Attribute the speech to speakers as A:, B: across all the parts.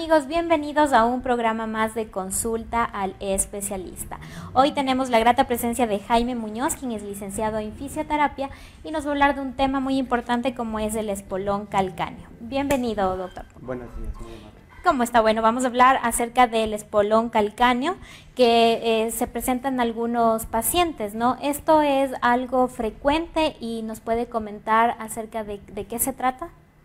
A: amigos? Bienvenidos a un programa más de Consulta al Especialista. Hoy tenemos la grata presencia de Jaime Muñoz, quien es licenciado en fisioterapia y nos va a hablar de un tema muy importante como es el espolón calcáneo. Bienvenido, doctor.
B: Buenos días, muy amable.
A: ¿Cómo está? Bueno, vamos a hablar acerca del espolón calcáneo que se presenta en algunos pacientes, ¿no? Esto es algo frecuente y nos puede comentar acerca de qué se trata.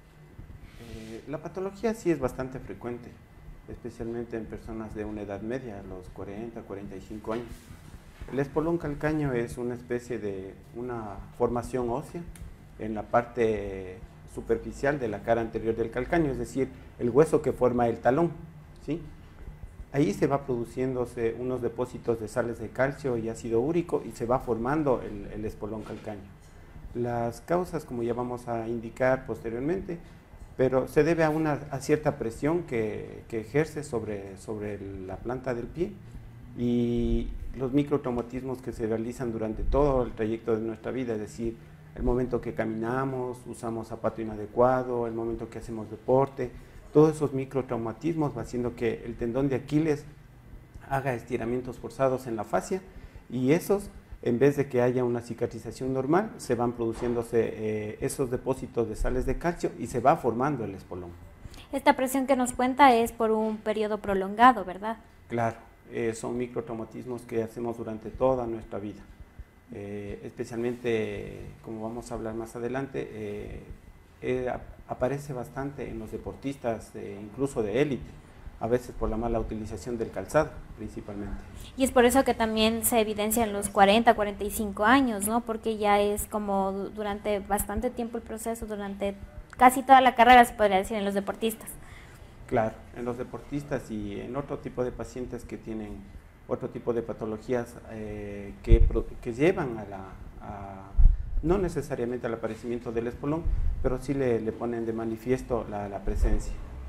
B: La patología sí es bastante frecuente, especialmente en personas de una edad media, a los 40, 45 años. El espolón calcáneo es una especie de una formación ósea en la parte superficial de la cara anterior del calcáneo, es decir, el hueso que forma el talón, ¿sí? Ahí se va produciéndose unos depósitos de sales de calcio y ácido úrico y se va formando el espolón calcáneo. Las causas, como ya vamos a indicar posteriormente, pero se debe a cierta presión que ejerce sobre la planta del pie y los microtraumatismos que se realizan durante todo el trayecto de nuestra vida, es decir, el momento que caminamos, usamos zapato inadecuado, el momento que hacemos deporte, todos esos microtraumatismos va haciendo que el tendón de Aquiles haga estiramientos forzados en la fascia y esos, en vez de que haya una cicatrización normal, se van produciéndose esos depósitos de sales de calcio y se va formando el espolón.
A: Esta presión que nos cuenta es por un periodo prolongado, ¿verdad? Claro,
B: son microtraumatismos que hacemos durante toda nuestra vida. Especialmente, como vamos a hablar más adelante, aparece bastante en los deportistas, incluso de élite, a veces por la mala utilización del calzado, principalmente.
A: Y es por eso que también se evidencia en los 40, 45 años, ¿no? Porque ya es como durante bastante tiempo el proceso, durante casi toda la carrera, se podría decir, en los deportistas.
B: Claro, en los deportistas y en otro tipo de pacientes que tienen otro tipo de patologías que llevan no necesariamente al aparecimiento del espolón, pero sí le ponen de manifiesto la presencia.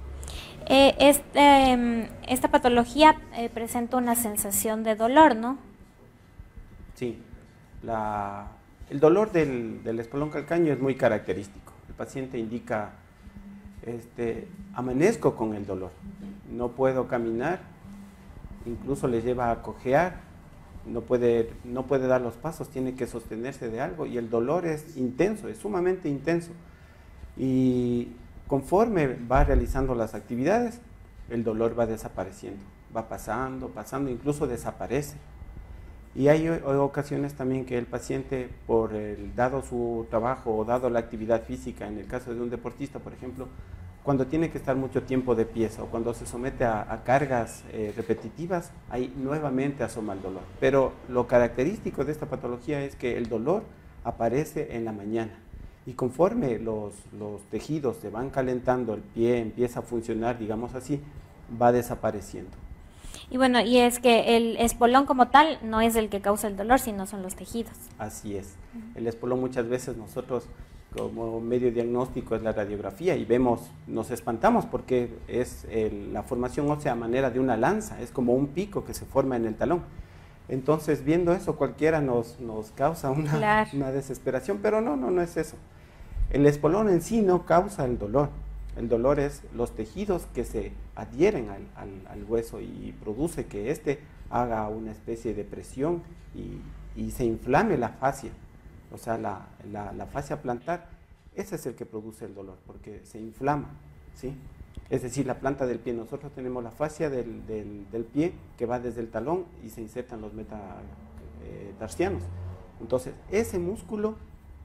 A: Esta patología presenta una sensación de dolor, ¿no?
B: Sí, el dolor del espolón calcáneo es muy característico. El paciente indica, amanezco con el dolor, no puedo caminar, incluso le lleva a cojear, no puede dar los pasos, tiene que sostenerse de algo y el dolor es intenso, es sumamente intenso. Y conforme va realizando las actividades, el dolor va desapareciendo, va pasando, incluso desaparece. Y hay ocasiones también que el paciente, dado su trabajo o dado la actividad física, en el caso de un deportista, por ejemplo, cuando tiene que estar mucho tiempo de pies o cuando se somete a cargas repetitivas, ahí nuevamente asoma el dolor. Pero lo característico de esta patología es que el dolor aparece en la mañana. Y conforme los tejidos se van calentando, el pie empieza a funcionar, digamos así, va desapareciendo.
A: Y bueno, y es que el espolón como tal no es el que causa el dolor, sino son los tejidos.
B: Así es. El espolón muchas veces nosotros como medio diagnóstico es la radiografía y nos espantamos porque es la formación ósea a manera de una lanza, es como un pico que se forma en el talón. Entonces, viendo eso, cualquiera nos causa una desesperación, pero no es eso. El espolón en sí no causa el dolor es los tejidos que se adhieren al hueso y produce que éste haga una especie de presión y se inflame la fascia, o sea, la fascia plantar, ese es el que produce el dolor, porque se inflama, ¿sí? Es decir, la planta del pie, nosotros tenemos la fascia del pie que va desde el talón y se insertan los metatarsianos. Entonces, ese músculo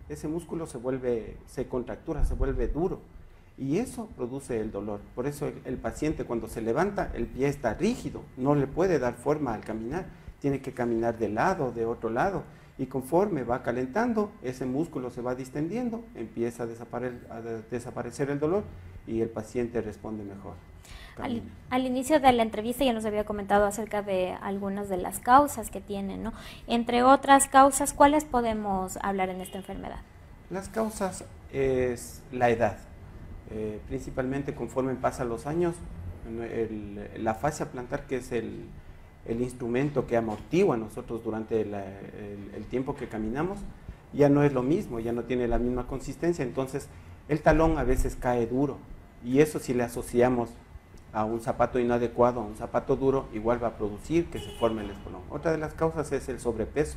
B: se contractura, se vuelve duro y eso produce el dolor. Por eso el paciente cuando se levanta, el pie está rígido, no le puede dar forma al caminar, tiene que caminar de lado, de otro lado. Y conforme va calentando, ese músculo se va distendiendo, empieza a desaparecer el dolor y el paciente responde mejor.
A: Al inicio de la entrevista ya nos había comentado acerca de algunas de las causas que tienen, ¿no? Entre otras causas, ¿cuáles podemos hablar en esta enfermedad?
B: Las causas es la edad. Principalmente conforme pasan los años, la fascia plantar, que es el instrumento que amortigua a nosotros durante el tiempo que caminamos, ya no es lo mismo, ya no tiene la misma consistencia, entonces el talón a veces cae duro y eso si le asociamos a un zapato inadecuado, a un zapato duro, igual va a producir que se forme el espolón. Otra de las causas es el sobrepeso.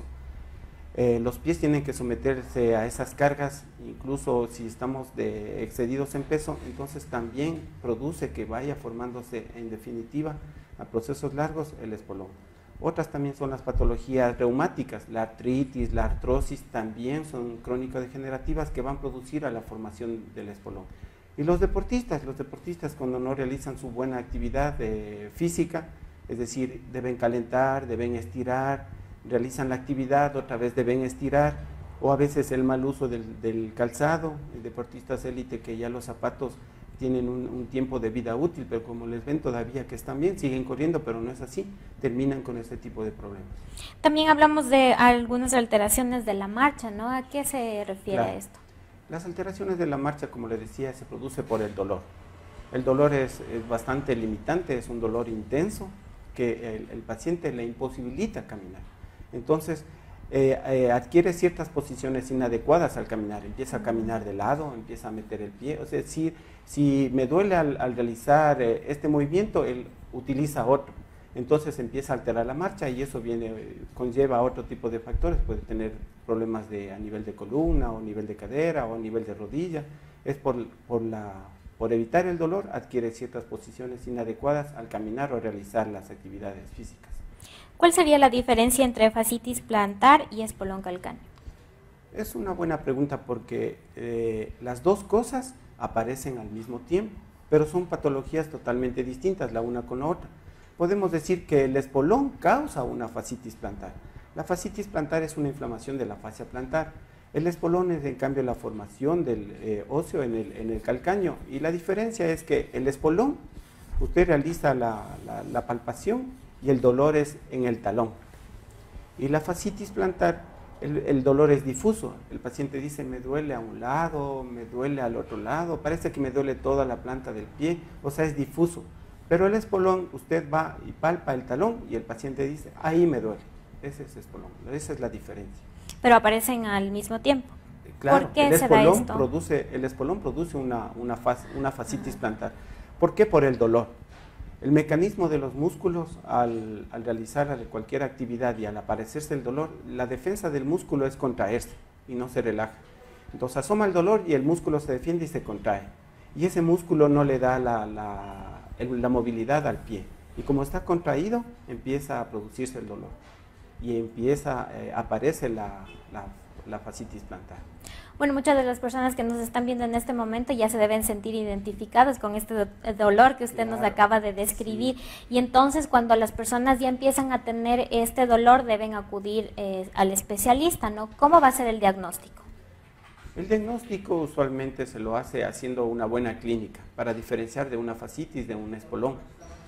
B: Los pies tienen que someterse a esas cargas, incluso si estamos excedidos en peso, entonces también produce que vaya formándose en definitiva a procesos largos el espolón. Otras también son las patologías reumáticas, la artritis, la artrosis también son crónico-degenerativas que van a producir a la formación del espolón. Y los deportistas cuando no realizan su buena actividad física, es decir, deben calentar, deben estirar, realizan la actividad, otra vez deben estirar, o a veces el mal uso del calzado, deportistas élite que ya los zapatos tienen un tiempo de vida útil, pero como les ven todavía que están bien, siguen corriendo, pero no es así, terminan con este tipo de problemas.
A: También hablamos de algunas alteraciones de la marcha, ¿no? ¿A qué se refiere esto?
B: Las alteraciones de la marcha, como les decía, se produce por el dolor. El dolor es bastante limitante, es un dolor intenso que el paciente le imposibilita caminar. Entonces, adquiere ciertas posiciones inadecuadas al caminar, empieza a caminar de lado, empieza a meter el pie, o sea, si me duele al realizar este movimiento, él utiliza otro, entonces empieza a alterar la marcha y eso conlleva otro tipo de factores, puede tener problemas a nivel de columna, o nivel de cadera, o nivel de rodilla, es por evitar el dolor, adquiere ciertas posiciones inadecuadas al caminar o realizar las actividades físicas.
A: ¿Cuál sería la diferencia entre fascitis plantar y espolón calcáneo?
B: Es una buena pregunta porque las dos cosas aparecen al mismo tiempo, pero son patologías totalmente distintas la una con la otra. Podemos decir que el espolón causa una fascitis plantar. La fascitis plantar es una inflamación de la fascia plantar. El espolón es en cambio la formación del óseo en el calcáneo, y la diferencia es que el espolón, usted realiza la palpación y el dolor es en el talón. Y la fascitis plantar, el dolor es difuso. El paciente dice, me duele a un lado, me duele al otro lado, parece que me duele toda la planta del pie, o sea, es difuso. Pero el espolón, usted va y palpa el talón y el paciente dice, ahí me duele. Ese es espolón, esa es la diferencia.
A: Pero aparecen al mismo tiempo.
B: Claro,
A: ¿Por qué se da esto?
B: El espolón produce una fascitis plantar. ¿Por qué? Por el dolor. El mecanismo de los músculos al realizar cualquier actividad y al aparecerse el dolor, la defensa del músculo es contraerse y no se relaja. Entonces asoma el dolor y el músculo se defiende y se contrae. Y ese músculo no le da la movilidad al pie. Y como está contraído, empieza a producirse el dolor. Y aparece la fascitis plantar.
A: Bueno, muchas de las personas que nos están viendo en este momento ya se deben sentir identificados con este dolor que usted nos acaba de describir. Sí. Y entonces cuando las personas ya empiezan a tener este dolor deben acudir al especialista, ¿no? ¿Cómo va a ser el diagnóstico?
B: El diagnóstico usualmente se lo hace haciendo una buena clínica para diferenciar de una fascitis de un espolón.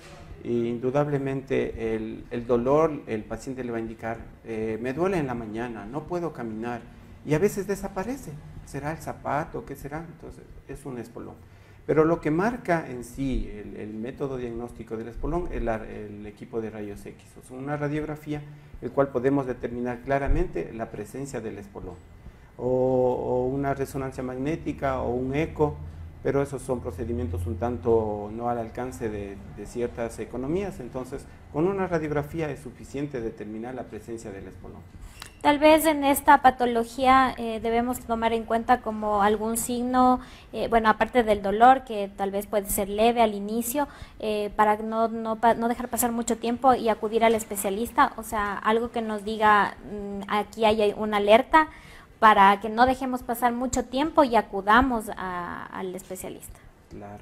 B: Y indudablemente el dolor, el paciente le va a indicar, me duele en la mañana, no puedo caminar, y a veces desaparece. ¿Será el zapato? ¿Qué será? Entonces es un espolón. Pero lo que marca en sí el método diagnóstico del espolón es el equipo de rayos X, o sea, una radiografía, el cual podemos determinar claramente la presencia del espolón, o una resonancia magnética o un eco, pero esos son procedimientos un tanto no al alcance de ciertas economías, entonces con una radiografía es suficiente determinar la presencia del espolón.
A: Tal vez en esta patología debemos tomar en cuenta como algún signo, bueno, aparte del dolor, que tal vez puede ser leve al inicio, para no dejar pasar mucho tiempo y acudir al especialista, o sea, algo que nos diga, aquí hay una alerta, para que no dejemos pasar mucho tiempo y acudamos al especialista.
B: Claro.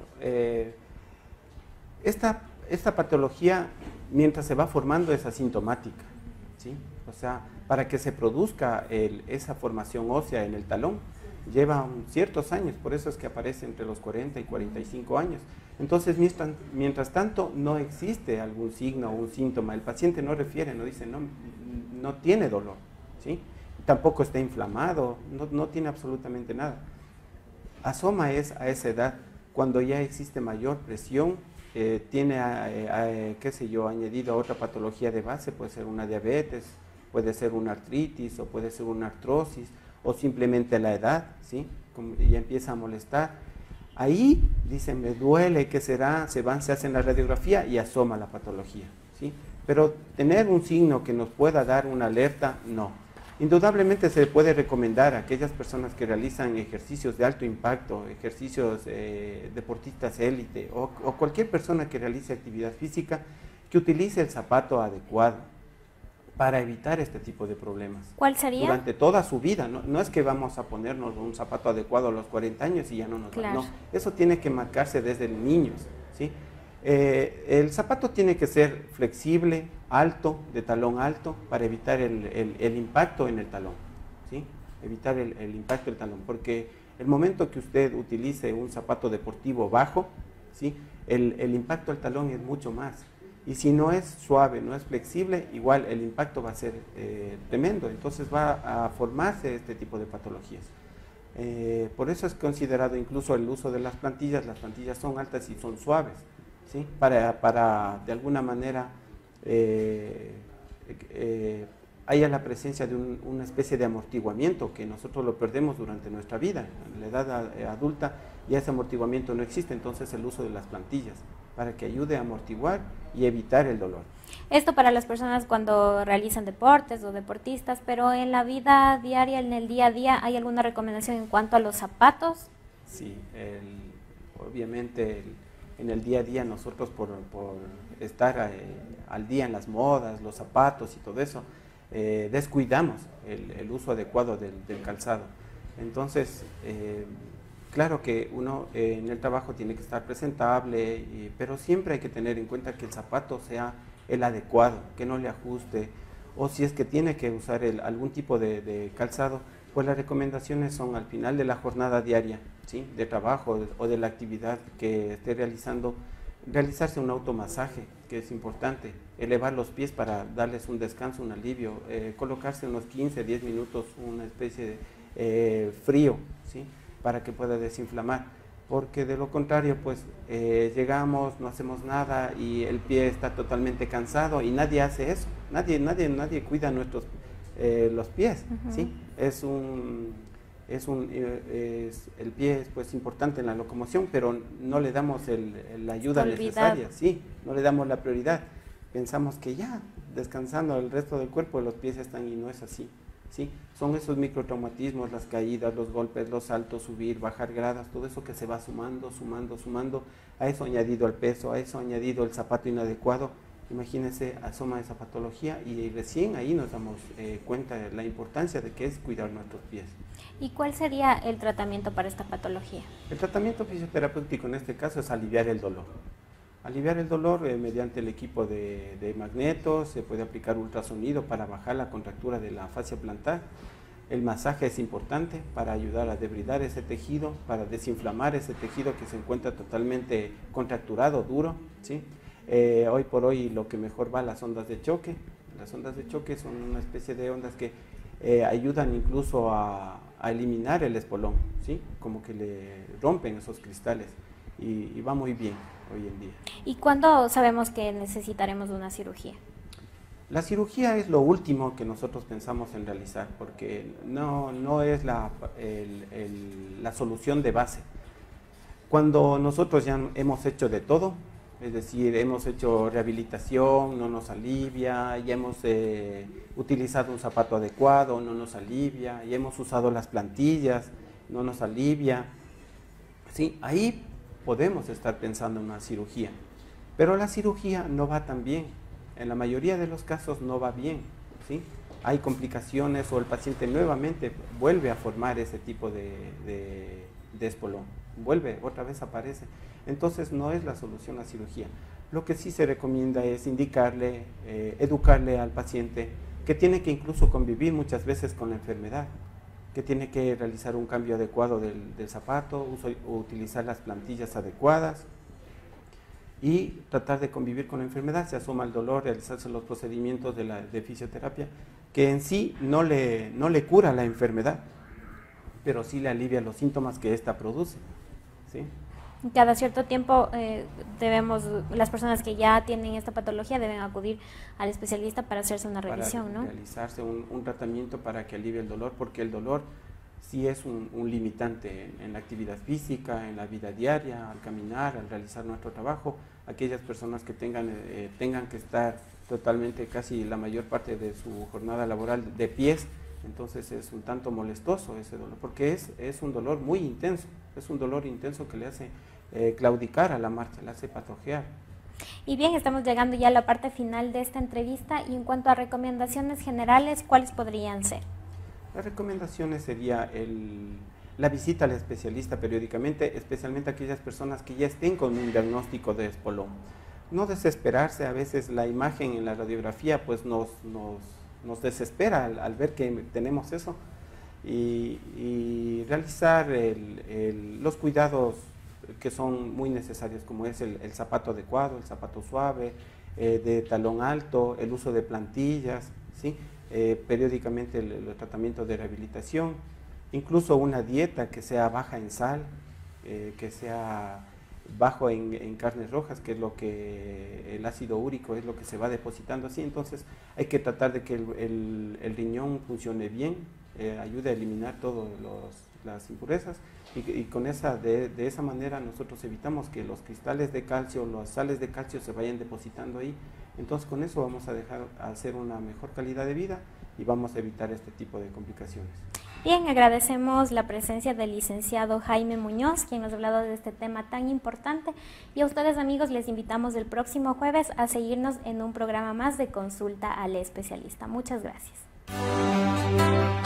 B: Esta patología, mientras se va formando, es asintomática, ¿sí? O sea, para que se produzca esa formación ósea en el talón, lleva ciertos años, por eso es que aparece entre los 40 y 45 años. Entonces, mientras tanto, no existe algún signo o un síntoma. El paciente no refiere, no dice, no tiene dolor, ¿sí? Tampoco está inflamado, no tiene absolutamente nada. Asoma a esa edad, cuando ya existe mayor presión, tiene, qué sé yo, añadido a otra patología de base, puede ser una diabetes, puede ser una artritis, o puede ser una artrosis, o simplemente la edad, ¿sí? Como ya empieza a molestar. Ahí dicen, me duele, ¿qué será? Se hacen la radiografía y asoma la patología, ¿sí? Pero tener un signo que nos pueda dar una alerta, no. Indudablemente se puede recomendar a aquellas personas que realizan ejercicios de alto impacto, ejercicios deportistas élite o cualquier persona que realice actividad física, que utilice el zapato adecuado para evitar este tipo de problemas.
A: ¿Cuál sería?
B: Durante toda su vida, no es que vamos a ponernos un zapato adecuado a los 40 años y ya no nos
A: claro.
B: va. No, eso tiene que marcarse desde niños, ¿sí? El zapato tiene que ser flexible, alto, de talón alto, para evitar el impacto en el talón, ¿sí? Evitar el impacto del talón, porque el momento que usted utilice un zapato deportivo bajo, ¿sí? El impacto al talón es mucho más. Y si no es suave, no es flexible, igual el impacto va a ser tremendo, entonces va a formarse este tipo de patologías. Por eso es considerado incluso el uso de las plantillas son altas y son suaves, ¿sí? Para de alguna manera haya la presencia de una especie de amortiguamiento que nosotros lo perdemos durante nuestra vida. En la edad adulta ya ese amortiguamiento no existe, entonces el uso de las plantillas para que ayude a amortiguar y evitar el dolor.
A: Esto para las personas cuando realizan deportes o deportistas, pero en la vida diaria, en el día a día, ¿hay alguna recomendación en cuanto a los zapatos?
B: Sí, obviamente en el día a día nosotros por estar al día en las modas, los zapatos y todo eso, descuidamos el uso adecuado del calzado. Entonces, claro que uno en el trabajo tiene que estar presentable, pero siempre hay que tener en cuenta que el zapato sea el adecuado, que no le ajuste, o si es que tiene que usar algún tipo de calzado, pues las recomendaciones son al final de la jornada diaria, ¿sí? De trabajo o de la actividad que esté realizando, realizarse un automasaje, que es importante, elevar los pies para darles un descanso, un alivio, colocarse unos 15, 10 minutos una especie de frío, ¿sí? Para que pueda desinflamar, porque de lo contrario pues llegamos, no hacemos nada y el pie está totalmente cansado y nadie hace eso, nadie cuida los pies, ¿sí? El pie es pues importante en la locomoción, pero no le damos la ayuda necesaria, sí, no le damos la prioridad, pensamos que ya descansando el resto del cuerpo los pies están y no es así. ¿Sí? Son esos microtraumatismos, las caídas, los golpes, los saltos, subir, bajar gradas, todo eso que se va sumando, a eso añadido el peso, a eso añadido el zapato inadecuado. Imagínense, asoma esa patología y recién ahí nos damos cuenta de la importancia de que es cuidar nuestros pies.
A: ¿Y cuál sería el tratamiento para esta patología?
B: El tratamiento fisioterapéutico en este caso es aliviar el dolor. Aliviar el dolor mediante el equipo de magnetos, se puede aplicar ultrasonido para bajar la contractura de la fascia plantar. El masaje es importante para ayudar a debridar ese tejido, para desinflamar ese tejido que se encuentra totalmente contracturado, duro, ¿sí? Hoy por hoy lo que mejor va las ondas de choque. Las ondas de choque son una especie de ondas que ayudan incluso a eliminar el espolón, ¿sí? Como que le rompen esos cristales y va muy bien hoy en día.
A: ¿Y cuándo sabemos que necesitaremos una cirugía?
B: La cirugía es lo último que nosotros pensamos en realizar, porque no es la solución de base. Cuando nosotros ya hemos hecho de todo, es decir, hemos hecho rehabilitación, no nos alivia, ya hemos utilizado un zapato adecuado, no nos alivia, ya hemos usado las plantillas, no nos alivia, ¿sí? Ahí podemos estar pensando en una cirugía, pero la cirugía no va tan bien, en la mayoría de los casos no va bien, ¿sí? Hay complicaciones o el paciente nuevamente vuelve a formar ese tipo de espolón, vuelve, otra vez aparece, entonces no es la solución la cirugía. Lo que sí se recomienda es indicarle, educarle al paciente que tiene que incluso convivir muchas veces con la enfermedad, que tiene que realizar un cambio adecuado del zapato, utilizar las plantillas adecuadas y tratar de convivir con la enfermedad. Se asoma el dolor, realizarse los procedimientos de fisioterapia, que en sí no le cura la enfermedad, pero sí le alivia los síntomas que ésta produce, ¿sí?
A: Cada cierto tiempo las personas que ya tienen esta patología deben acudir al especialista para hacerse una revisión, ¿no?
B: Para realizarse un tratamiento para que alivie el dolor, porque el dolor sí es un limitante en la actividad física, en la vida diaria, al caminar, al realizar nuestro trabajo. Aquellas personas que tengan que estar totalmente, casi la mayor parte de su jornada laboral de pies, entonces es un tanto molestoso ese dolor, porque es un dolor muy intenso, es un dolor intenso que le hace claudicar a la marcha, le hace patojear.
A: Y bien, estamos llegando ya a la parte final de esta entrevista y en cuanto a recomendaciones generales, ¿cuáles podrían ser?
B: Las recomendaciones sería la visita al especialista periódicamente, especialmente aquellas personas que ya estén con un diagnóstico de espolón. No desesperarse, a veces la imagen en la radiografía pues nos desespera al ver que tenemos eso, y realizar los cuidados que son muy necesarios, como es el zapato adecuado, el zapato suave, de talón alto, el uso de plantillas, ¿sí? Periódicamente el tratamiento de rehabilitación, incluso una dieta que sea baja en sal, que sea bajo en carnes rojas, que es lo que el ácido úrico es lo que se va depositando así. Entonces hay que tratar de que el riñón funcione bien, ayude a eliminar todas las impurezas, y con de esa manera nosotros evitamos que los cristales de calcio, las sales de calcio se vayan depositando ahí. Entonces con eso vamos a hacer una mejor calidad de vida y vamos a evitar este tipo de complicaciones.
A: Bien, agradecemos la presencia del licenciado Jaime Muñoz, quien nos ha hablado de este tema tan importante, y a ustedes, amigos, les invitamos el próximo jueves a seguirnos en un programa más de Consulta al Especialista. Muchas gracias.